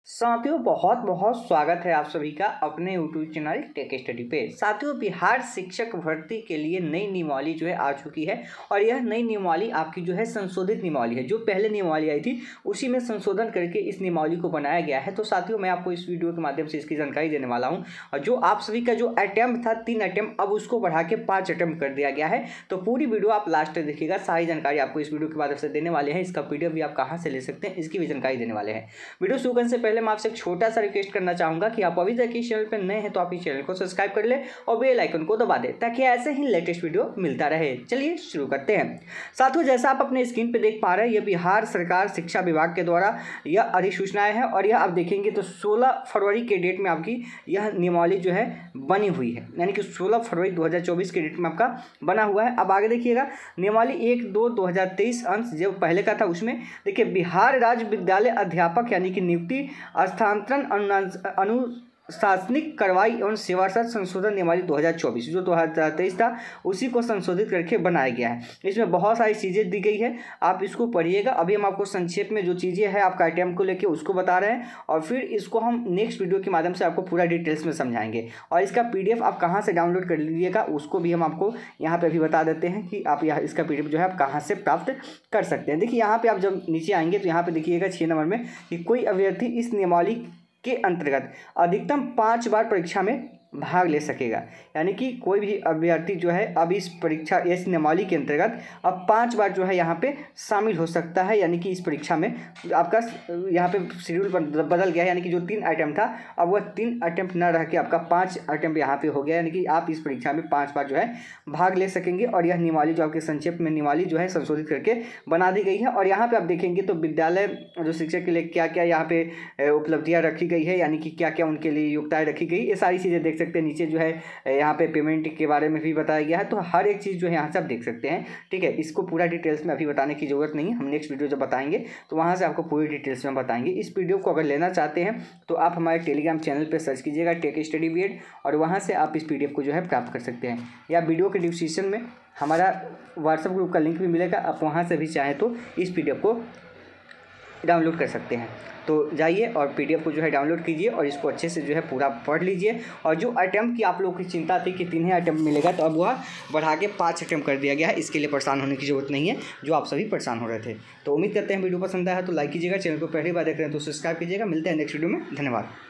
साथियों बहुत बहुत स्वागत है आप सभी का अपने यूट्यूब चैनल टेक स्टडी पे। साथियों बिहार शिक्षक भर्ती के लिए नई नियमावली जो है आ चुकी है और यह नई नियमावली आपकी जो है संशोधित नियमावली है। जो पहले नियमावली आई थी उसी में संशोधन करके इस नियमावली को बनाया गया है। तो साथियों मैं आपको इस वीडियो के माध्यम से इसकी जानकारी देने वाला हूँ। और जो आप सभी का जो अटैम्प्ट था 3 अटैम्प्ट, अब उसको बढ़ा के 5 अटैम्प्ट कर दिया गया है। तो पूरी वीडियो आप लास्ट तक देखिएगा, सारी जानकारी आपको इस वीडियो के माध्यम से देने वाले हैं। इसका पीडीएफ भी आप कहाँ से ले सकते हैं इसकी भी जानकारी देने वाले हैं। वीडियो शुरू करने से पहले मैं आपसे एक छोटा सा रिक्वेस्ट करना चाहूंगा कि आप अभी तक इस चैनल पर नए हैं तो आप इस चैनल को सब्सक्राइब कर ले और बेल आइकन को दबा दें ताकि ऐसे ही लेटेस्ट वीडियो मिलता रहे। चलिए शुरू करते हैं। साथियों जैसा आप अपने स्क्रीन पे देख पा रहे हैं, यह बिहार सरकार शिक्षा विभाग के द्वारा यह अधिसूचनाएं है और यह आप देखेंगे तो 16 फरवरी के डेट में आपकी यह नियमावली जो है बनी हुई है, यानी कि 16 फरवरी 2024 के डेट में आपका बना हुआ है। अब आगे देखिएगा नियमावली 1/2/2023 अंश जो पहले का था उसमें देखिए बिहार राज्य विद्यालय अध्यापक यानी कि नियुक्ति स्थानांतरण अनुशासनिक कार्रवाई एवं सेवाशर्त संशोधन नियमावली 2024 जो 2023 था उसी को संशोधित करके बनाया गया है। इसमें बहुत सारी चीज़ें दी गई है, आप इसको पढ़िएगा। अभी हम आपको संक्षेप में जो चीज़ें हैं आपका अटैम्प्ट को लेके उसको बता रहे हैं और फिर इसको हम नेक्स्ट वीडियो के माध्यम से आपको पूरा डिटेल्स में समझाएंगे। और इसका पीडीएफ आप कहाँ से डाउनलोड कर लीजिएगा उसको भी हम आपको यहाँ पर भी बता देते हैं कि आप यहाँ इसका पीडीएफ जो है आप कहाँ से प्राप्त कर सकते हैं। देखिए यहाँ पर आप जब नीचे आएंगे तो यहाँ पर देखिएगा 6 नंबर में कि कोई अभ्यर्थी इस नियमावली के अंतर्गत अधिकतम 5 बार परीक्षा में भाग ले सकेगा, यानी कि कोई भी अभ्यर्थी जो है अब इस नियमावली के अंतर्गत अब 5 बार जो है यहाँ पे शामिल हो सकता है। यानी कि इस परीक्षा में आपका यहाँ पे शेड्यूल बदल गया है, यानी कि जो 3 अटैम्प्ट था अब वह 3 अटैम्प्ट ना रह के आपका 5 अटैम्प्ट यहाँ पे हो गया, यानी कि आप इस परीक्षा में 5 बार जो है भाग ले सकेंगे। और यह नियमावली जो आपके संक्षेप में नियमावली जो है संशोधित करके बना दी गई है। और यहाँ पर आप देखेंगे तो विद्यालय जो शिक्षक के लिए क्या क्या यहाँ पे उपलब्धियाँ रखी गई है, यानी कि क्या क्या उनके लिए योग्यताएँ रखी गई, ये सारी चीज़ें देख सकते हैं। नीचे जो है यहाँ पे पेमेंट के बारे में भी बताया गया है, तो हर एक चीज़ जो है यहाँ से आप देख सकते हैं। ठीक है, इसको पूरा डिटेल्स में अभी बताने की ज़रूरत नहीं है, हम नेक्स्ट वीडियो जब बताएंगे तो वहाँ से आपको पूरी डिटेल्स में बताएंगे। इस पीडीएफ को अगर लेना चाहते हैं तो आप हमारे टेलीग्राम चैनल पर सर्च कीजिएगा टेक स्टडी बीएड और वहाँ से आप इस पीडीएफ को जो है प्राप्त कर सकते हैं। या वीडियो के डिस्क्रिप्शन में हमारा व्हाट्सएप ग्रुप का लिंक भी मिलेगा, आप वहाँ से भी चाहें तो इस पीडीएफ को डाउनलोड कर सकते हैं। तो जाइए और पीडीएफ को जो है डाउनलोड कीजिए और इसको अच्छे से जो है पूरा पढ़ लीजिए। और जो अटैम्प्ट की आप लोगों की चिंता थी कि 3 अटैम्प्ट मिलेगा, तो अब वह बढ़ा के 5 अटैम्प्ट कर दिया गया है। इसके लिए परेशान होने की जरूरत नहीं है जो आप सभी परेशान हो रहे थे। तो उम्मीद करते हैं वीडियो पसंद आया तो लाइक कीजिएगा, चैनल को पहली बार देख रहे हैं तो सब्सक्राइब कीजिएगा। मिलते हैं नेक्स्ट वीडियो में, धन्यवाद।